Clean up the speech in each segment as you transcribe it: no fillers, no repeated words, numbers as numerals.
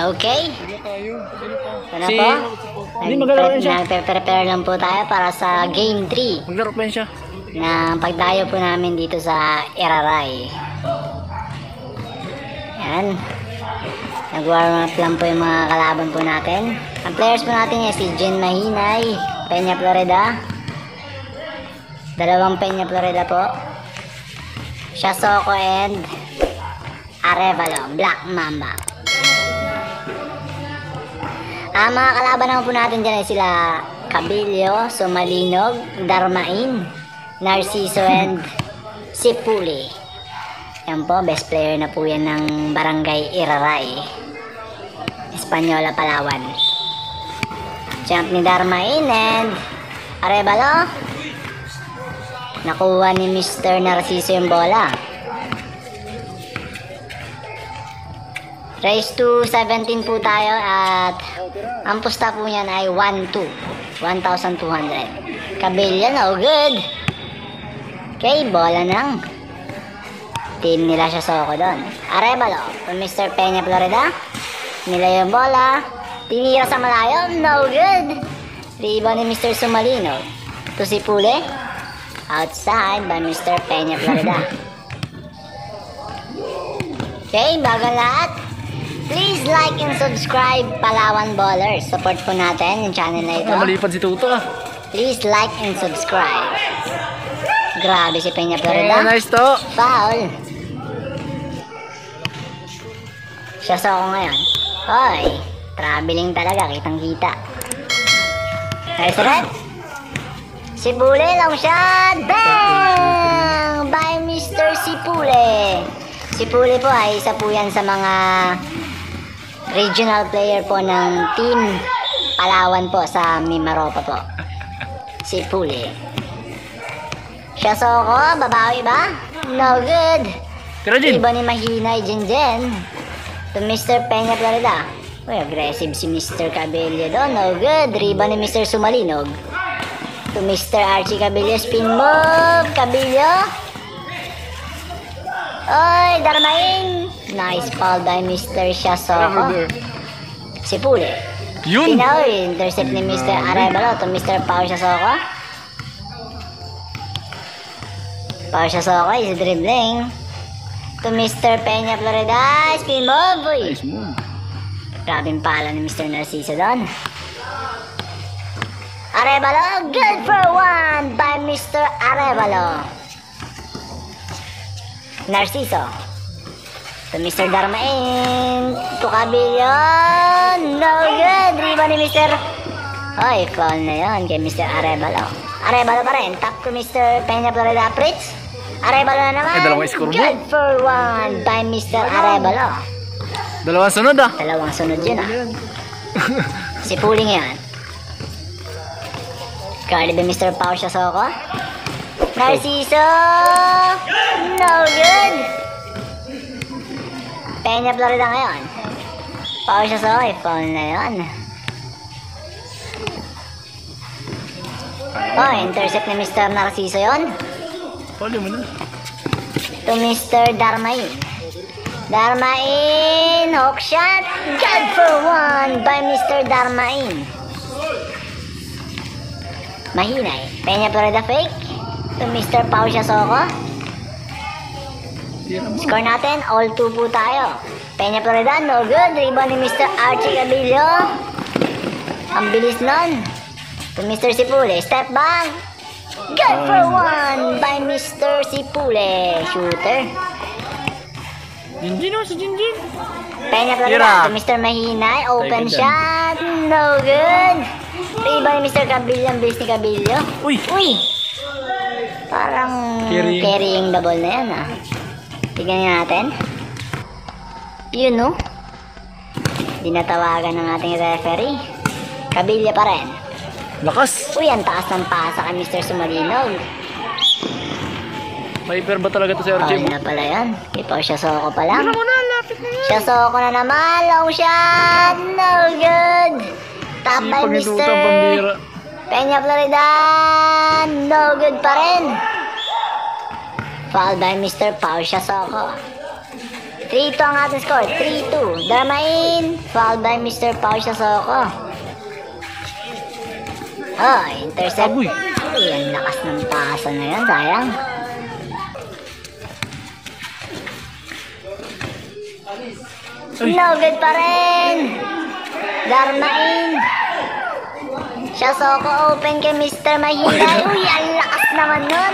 Okay? Ano Si... po? Hindi, maglaro rin siya. Nagpe-prepare lang po tayo para sa Game 3 Maglaro pa rin siya. na pagdayo po namin dito sa Iraray. Yan. Nag-warm up lang po yung mga kalaban po natin. Ang players po natin yan si Jen Mahinay, Peña Florida. Dalawang Peña Florida po. Shasoko and Arevalo, Black Mamba. Ang mga kalaban naman po natin dyan ay sila Cabillo, Sumalinog, Darmain, Narciso and Sipuli. Yan po, best player na po yan ng Barangay Iraray, Española, Palawan. Champ ni Darmain and Arevalo. Nakuha ni Mr. Narciso yung bola. Race to 17 po tayo at ang pusta po niyan ay 1-2. 1,200. Cabillo, no good. Okay, bola nang. Team nila siya Soko doon. Arevalo, Mr. Peña Florida. Nila yung bola. Tinira sa malayo, no good. Rebound ni Mr. Sumalino. To si Pule. Outside by Mr. Peña Florida. Okay, bago lahat, please like and subscribe Palawan Ballers. Support po natin yung channel na ito. Malipad si Tuto ah. Please like and subscribe. Grabe si Peña Florida. Nice to. Foul. Siya Soko ngayon. Hoy, traveling talaga, kitang kita. Nice red. Sipule, long shot. Bang! By Mr. Sipule. Sipule po ay isa po yan sa mga regional player po ng team Palawan po sa Mimaropa po. Sipule. Siya Soko, babawi ba? No good. Iba ni Mahinay, Jen. To Mr. Peña Florida. Uy, aggressive si Mr. Cabillo doon. No good. Riba ni Mr. Sumalinog. To Mr. Archie Cabillo. Spin move. Cabillo. Oy, Darmain. Nice foul by Mr. Shasoko. Sipule. Yun. Intercept ni Mr. Arevalo to Mr. Pau Shasoko. Pau Shasoko is dribbling. To Mr. Peña Florida. Spin move. Uy. Nice move. Grabing pala ni Mr. Narciso doon. Arevalo. Good for one by Mr. Arevalo. Narciso. To Mr. Darmain. To Cabillo. No good. Riba ni Mr. Ay, foul na yun kay Mr. Arevalo. Arevalo pa rin. Tap to Mr. Peña Florida Fritz. Arevalo na naman. Dalawang score mo. Good for one by Mr. Arevalo. Dalawang sunod ah. Dalawang sunod yun ah. Si Puling yan. Guarded by Mr. Pau Shasoko. Narciso. No good. Peña Florida ngayon. Pau Shasoko. Foul na yun. Oh, intercept ni Mr. Narciso yun. Foul mo na. To Mr. Darmain. Darmain, hook shot. Good for one by Mr. Darmain. Mahinay. Peña Florida fake. To Mr. Pau Shasoko. Score natin, all 2 po tayo. Peña Florida, no good. Rebound ni Mr. Archie Cabillo. Ang bilis nun. To Mr. Sipule, step back. Good for one by Mr. Sipule. Shooter. Jinjin oh, si Jinjin. Peña Florida to Mr. Mahinay. Open shot. No good. Rebound ni Mr. Cabillo. Ang bilis ni Cabillo. Uy. Uy. Parang carrying the ball na yan ah. Tignan natin. Yun no. Dinatawagan ng ating referee. Cabillo pa rin. Lakas. Uy, ang taas ng pasa kay Mr. Sumalinog. May pair ba talaga to si RJ? Na pala yan. Ipaw siya Soko pa lang. Ano mo na, lapit na yan. Siya Soko na naman. Long shot. No good. Top by Mr. Peña Florida. No good pa rin. Foul by Mr. Pau Shasoko. 3-2 ang ating score. 3-2. Darmain. Foul by Mr. Pau Siasoko. Oh, intercept. Agoy. Uy, ang lakas ng pasa na yan. Sayang. No good pa rin. Darmain. Siasoko open kay Mr. Mahinay. Uy, ang lakas naman nun.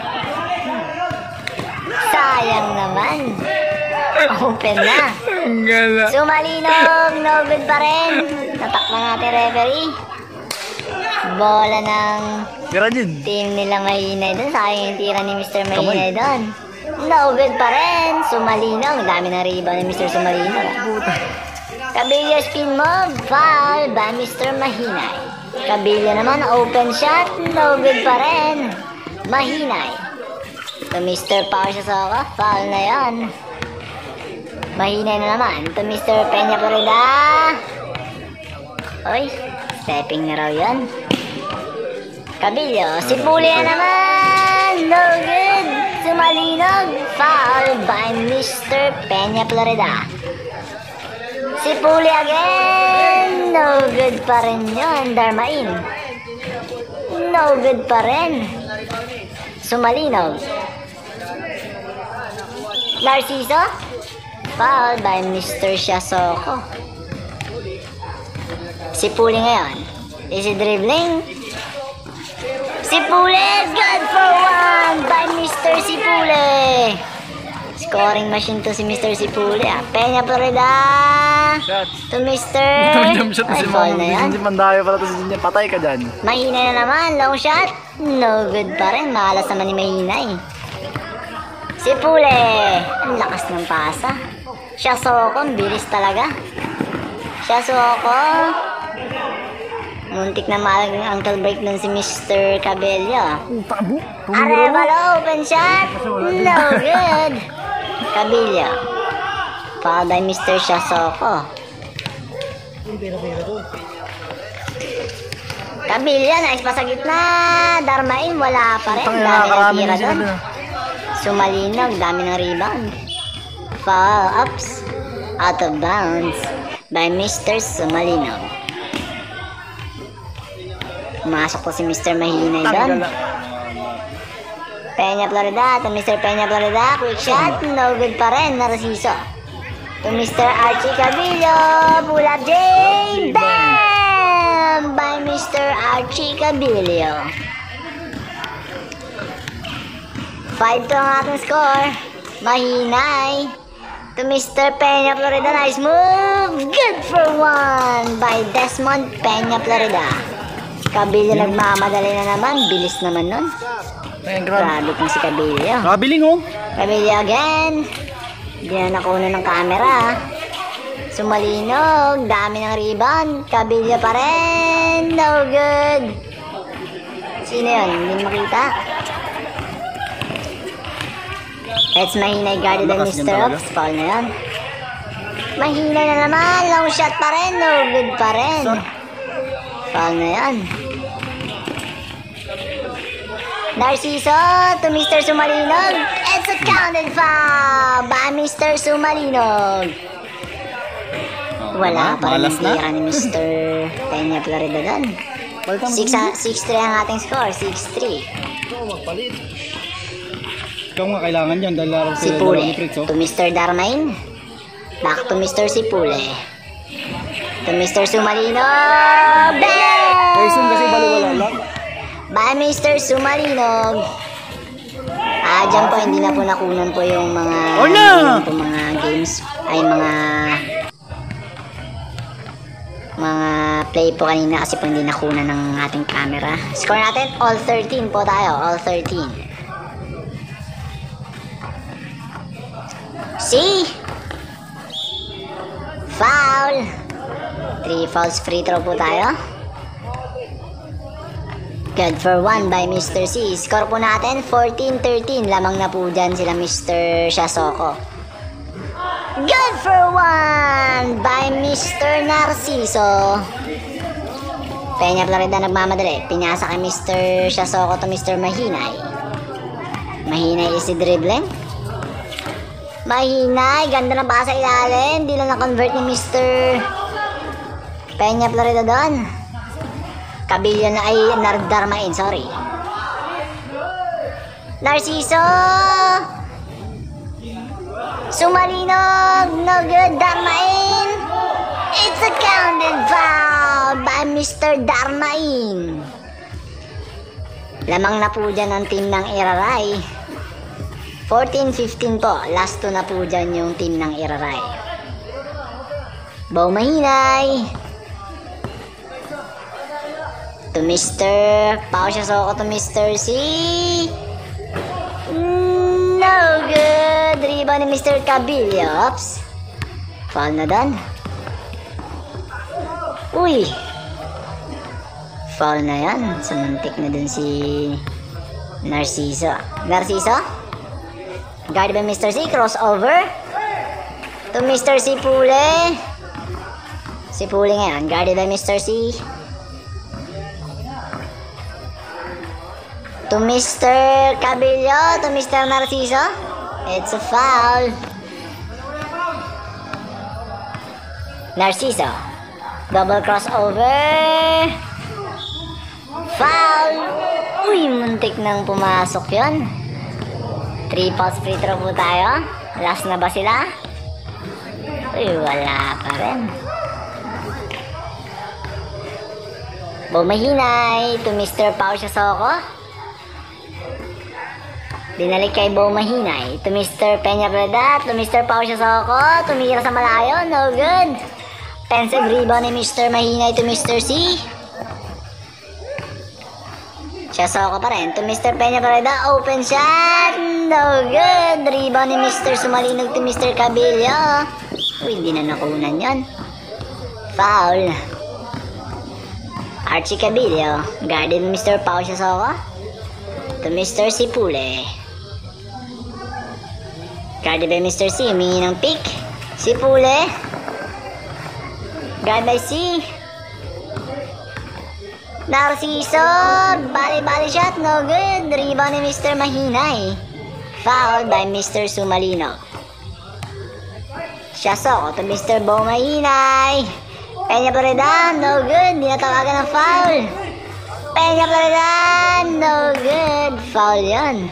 Sayang naman. Open na. Ang gala. Sumalinog. No good pa rin. Natakpan natin referee. Bola ng Tira din. team nila Mahinay doon. Sayang yung tira ni Mr. Mahinay doon. No good pa rin. Sumalinog. Dami na rebound ni Mr. Sumalinog. Kabilya spin move. Foul by Mr. Mahinay. Kabilya naman. Open shot. No good pa rin. Mahinay. To Mr. Pau Siasoko. Foul na yan. Mahinay na naman. To Mr. Peña Florida. Oy. Stepping na raw yan. Kabilyo. Sipuli na naman. No good. Sumalinog. Foul by Mr. Peña Florida. Sipuli again. No good pa rin yun. Darmain. No good pa rin. Sumalinog. Narciso. Foul by Mr. Siasoko. Sipuli ngayon. Is it dribbling? Sipuli. Good for one by Mr. Sipuli. Scoring machine to si Mr. Sipuli. Peña Florida. Shot. To Mr. Jump shot Ay, si foul na yan. Hindi mandayo pala to si Jinja. Patay ka dyan. Mahinay na naman. Long shot. No good pa rin. Malas naman ni Mahinay. Sipuli. Ang lakas ng pasa. Siasoko. Ang bilis talaga. Siasoko. Muntik na malagang ankle break nun si Mr. Cabello. Tabo. Arevalo. Open shot. No good. Cabello. Foul by Mr. Siasoko. Cabello. Nice pa sa gitna. Darmain. Wala pa rin. Dami ng tira doon. Sumalinog. Dami ng rebound. Foul. Ups. Out of bounds by Mr. Sumalinog. Masok po si Mr. Mahinay doon. Peña Florida. To Mr. Peña Florida. Quick shot. No good pa rin. Narciso. To Mr. Archie Cabillo. Pull up J. Bam! By Mr. Archie Cabillo. 5-2 ang ating score. Mahinay. To Mr. Peña Florida. Nice move. Good for one by Desmond Peña Florida. Cabillo nagmamadali na naman. Bilis naman nun. Grabe kong si Cabillo. Kabiling oh. Cabillo again. Hindi na nakuha ng camera. Sumalinog. Dami ng rebound. Cabillo pa rin. No good. Sino yun? Hindi makita. It's Mahinay guarded by Mr. Ops. Foul na yan. Mahinay na naman. Long shot pa rin. No good pa rin. Foul na yan. Narciso to Mr. Sumalinog. It's a counted foul by Mr. Sumalinog. Wala pa rin tira ni Mr. Peña Florida doon. 6-3 ang ating score. 6-3. Ikaw nga kailangan yan dahil larang Sipule to Mr. Darmain. Back to Mr. Sipule. To Mr. Sumalinog. Person kasi baliwala lang. By Mr. Sumalinog. Dyan po hindi na po nakunan po yung mga mga games ay mga play po kanina kasi po hindi nakunan ng ating camera. Score natin all 13 po tayo, all 13. See? Foul. 3 fouls, free throw po tayo. Good for one by Mr. C. Score po natin 14-13. Lamang na po dyan sila Mr. Siasoko. Good for one by Mr. Narciso. Peña Florida nagmamadali. Pinasa kay Mr. Siasoko to Mr. Mahinay. Mahinay is si dribbling. Mahinay. Ganda na ba sa ilalim? Hindi lang na-convert ni Mr. Peña Florida doon. Kabilyo na ay Darmain, sorry. Narciso. Sumalinog. No good, Darmain. It's a counted foul by Mr. Darmain. Lamang na po dyan ang team ng Iraray. 14-15 po. Last 2 na po dyan yung team ng Iraray. Bow Mahinay. To Mr. Pao siya soko to Mr. C. No good. Rebound ni Mr. Cabillo. Oops. Foul na doon. Uy. Foul na yan. Sumuntik na dun si Narciso. Narciso? Guarded by Mr. C. Crossover. To Mr. C. Pule. Si Pule ngayon. Guarded by Mr. C. To Mr. Cabillo. To Mr. Narciso. It's a foul. Narciso. Double crossover. Foul. Uy, muntik nang pumasok yun. 3 fouls free throw po tayo. Last na ba sila? Uy, wala pa rin. Bumahinay to Mr. Pao Soko. Dinalik kay Bumahinay to Mr. Peña Florida. To Mr. Pao Soko. Tumira sa malayo. No good. Pensive rebound ni Mr. Mahinay to Mr. C. Siya soko pa rin. To Mr. Peña Florida. Open shot. No good. Rebound ni Mr. Sumalinog to Mr. Cabillo. Uy, hindi na nakunan yun. Foul. Archie Cabillo. Guarded Mr. Pao Soko. To Mr. Sipule. Guarded by Mr. C. Humingi ng pick. Sipule. Guard by C. Narciso. Bali shot. No good. Rebound ni Mr. Mahinay. Fouled by Mr. Sumalino. Siya soko to Mr. Bo Mahinay. Peña Florida. No good. Di natawagan ng foul. Peña Florida. No good. Foul yan.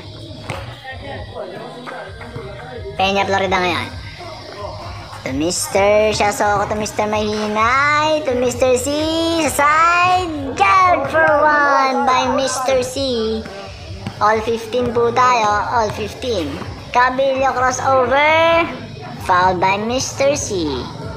Peña Florida ngayon. To Mr. Soko to Mr. Mahinay. To Mr. C. Side. Guard for 1 by Mr. C. All 15 po tayo. All 15. Cabillo crossover. Fouled by Mr. C.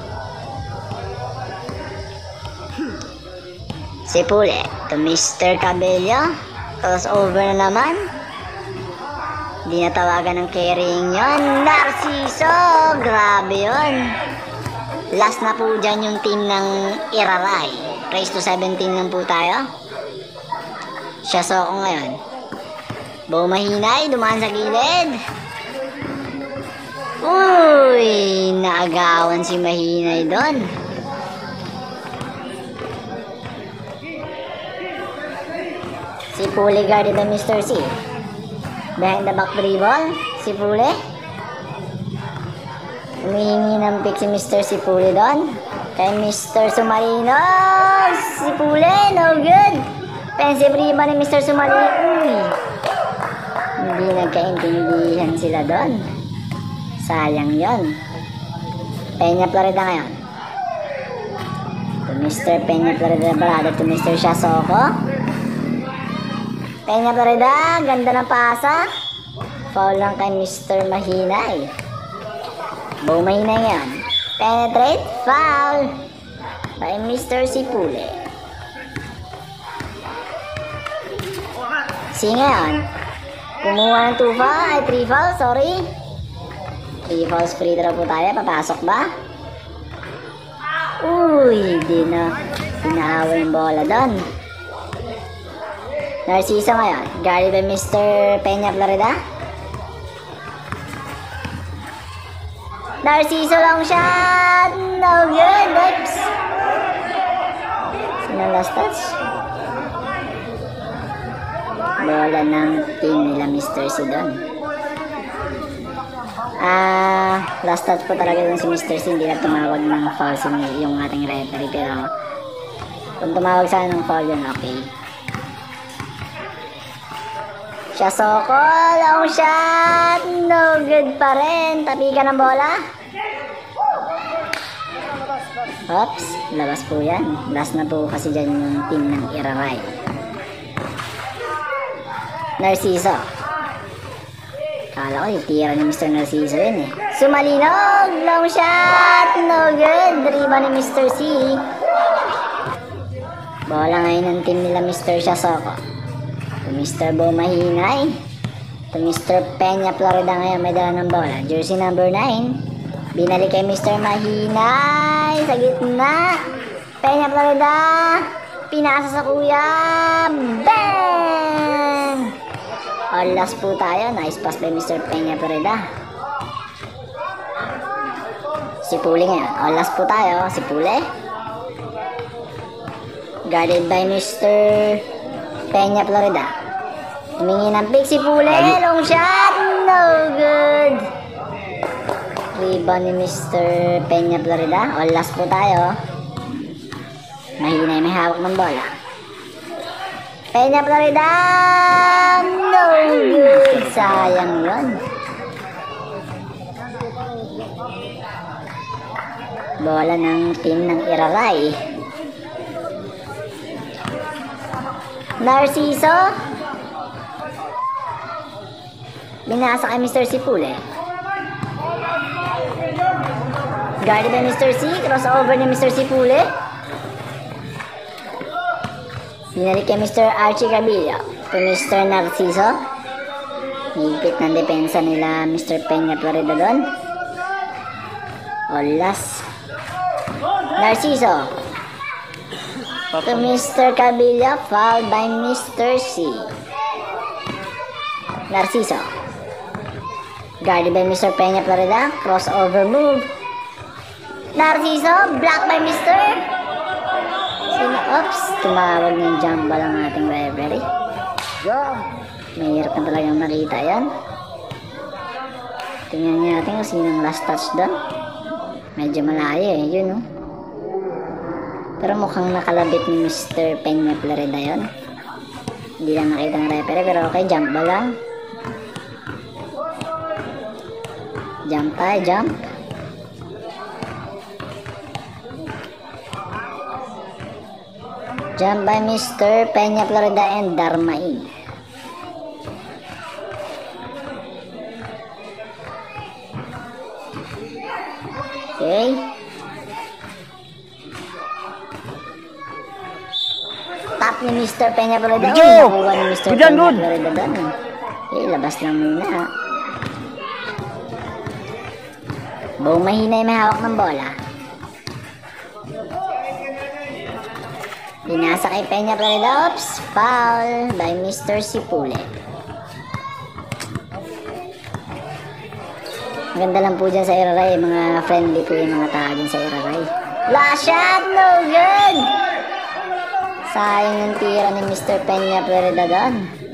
Sipule. To Mr. Cabillo. Crossover na naman. Hindi natawagan ng carrying yun. Narciso! Grabe yun. Last na po dyan yung team ng Iraray. Race to 17 lang po tayo. Siya soko ngayon. Bo Mahinay, dumaan sa gilid. Uy! Naagawan si Mahinay doon. Si Pule guarded by Mr. C. Behind the back dribble, Sipule. Humihingi ng pick si Mr. Sipule doon. Kay Mr. Sumalino. Sipule, no good. Pensive rebound ni Mr. Sumalino. Uy. Hindi nagkaintindihan sila doon. Sayang yon. Peña Florida ngayon. To Mr. Peña Florida, brother to Mr. Soko. Peña Florida, ganda ng pasa. Foul lang kay Mr. Mahinay. Bo Mahinay ngayon. Penetrate, foul by Mr. Sipule. Si ngayon, kumuha ng 2 foul, ay 3 foul, sorry. 3 fouls free throw po tayo, papasok ba? Uy, di na pinahawa yung bola doon. Narciso ngayon, guarded by Mr. Peña Florida. Narciso long shot, no good, oops. Sino last touch? Bola ng team nila Mr. Sidon. Last touch po talaga dun si Mr. C. Hindi na tumawag ng foul yung ating referee. Pero kung tumawag sana ng foul yun, okay. Siya Soko, long shot, no good pa rin. Tapi ka ng bola. Oops, labas po yan. Last na po kasi dyan yung team ng Iraray. Narciso. Kala ko itira ni Mr. Narciso yun eh. Sumalinog! Long shot! No good! Driba ni Mr. C. Bola ngayon ng team nila Mr. Shasoko. To Mr. Bo Mahinay. To Mr. Peña Florida ngayon may dala ng bola. Jersey number 9. Binalik kay Mr. Mahinay. Sa gitna. Peña Florida. Pinasa sa kuya. Bang! All last po tayo. Nice pass by Mr. Peña Florida. Si Puli ngayon. All last po tayo. Si Puli. Guarded by Mr. Peña Florida. Humingi ng pick si Puli. Long shot. No good. Rebound ni Mr. Peña Florida. All last po tayo. Mahinay may hawak ng bola. Peña Florida. No good. Sayang yun. Bola ng team ng Iraray. Narciso. Binasa kay Mr. Sipule. Guarded by Mr. C. Crossover ni Mr. Sipule. Binalik kay Mr. Archie Gabillo. To Mr. Narciso. Higpit ng depensa nila Mr. Peña Florida doon. Olas. Narciso. To Mr. Gabillo. Fouled by Mr. C. Narciso. Guarded by Mr. Peña Florida. Crossover move. Narciso. Blocked by Mr. Oops, tumawag ng jump ball ang ating referee. Mahirap na talagang makita yan. Tingnan natin kung sinong last touch doon. Medyo malayo eh, yun oh. Pero mukhang nakalabit ni Mr. Peña Florida yun. Hindi lang nakita ng referee, pero okay, jump ball lang. Jump tayo, jump. Jump by Mr. Peña Florida and Darmain. Okay. Tap ni Mr. Peña Florida. Nakuha ni Mr. Peña Florida doon. Okay, labas lang muna. Buong Mahinay may hawak ng bola. Pinasa kay Peña Florida. Oops, foul by Mr. Sipule. Ganda lang po dyan sa Iraray. Mga friendly po yung mga tao dyan sa Iraray. Last shot, no good! Sayang yung tira ni Mr. Peña Florida doon.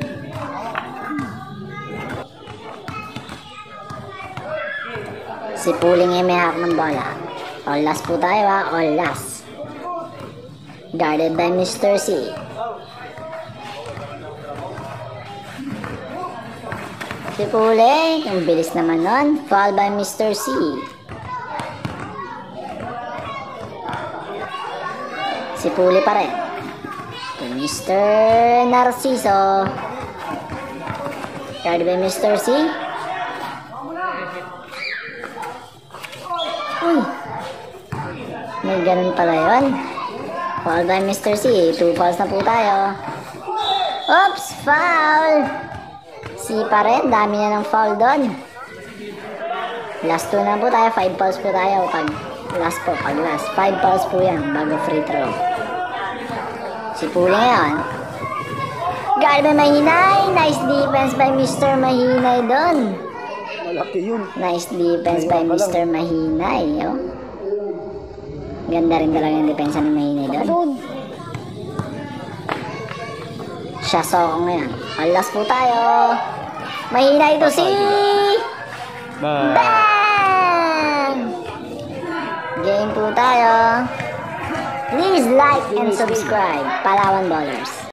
Sipule ngayon may hawak ng bola. All last po tayo ha, all last. Guarded by Mr. C. Sipule, ang bilis naman nun. Foul by Mr. C. Sipule pa rin. To Mr. Narciso. Guarded by Mr. C. Uy! May ganun pala yun. Foul by Mr. C. 2 fouls na po tayo. Oops! Foul! C pa rin. Dami na ng foul doon. Last 2 na po tayo. 5 fouls po tayo. Pag last po. Pag last. 5 fouls po yan. Bago free throw. Si Puli ngayon. Guard by Mahinay. Nice defense by Mr. Mahinay doon. Malaki yun. Nice defense by Mr. Mahinay. Oh. Ganda rin talaga yung depensa ng Mahinay doon. Siya Soko ngayon. Alas po tayo. Mahinay to si Bye. Bang! Game po tayo. Please like and subscribe, Palawan Ballers.